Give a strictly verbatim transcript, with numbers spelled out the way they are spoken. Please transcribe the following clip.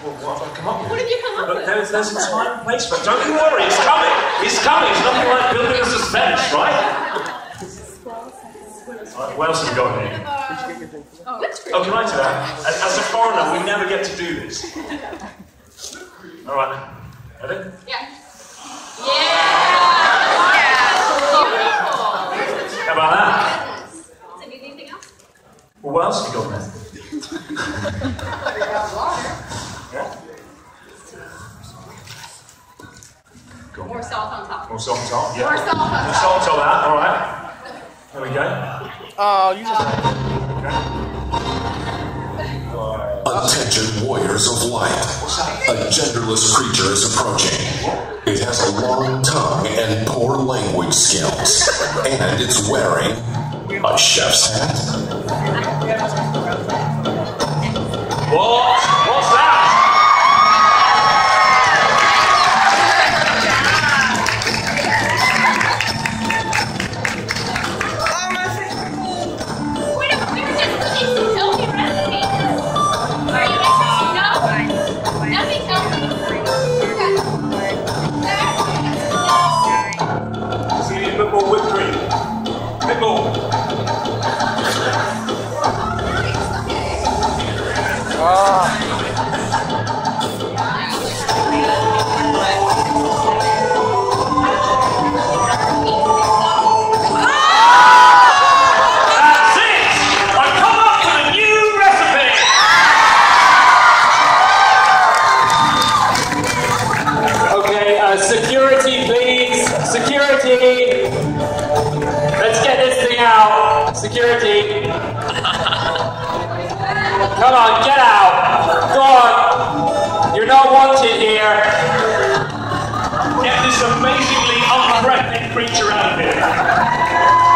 Well, what have I come up with? What did you come up Look, with? there's, there's a time and place for it. Don't you worry, it's coming. It's coming. It's nothing like building a suspense, right? Right, what else have we got here? Oh, oh, can I do that? As, as a foreigner, we never get to do this. All right, then. Ready? Yeah. Yeah! Beautiful! How about that? So, do you need anything else? Well, what else have we got there? Yeah? Go on. More salt on top. More salt on top? Yeah. More salt on top. More salt on top of that, alright. There we go. Oh, you just... Attention warriors of light. A genderless creature is approaching. It has a long tongue and poor language skills. And it's wearing a chef's hat. What? What's that? Security! Come on, get out! Go on! You're not wanted here! Get this amazingly unthreatening creature out of here!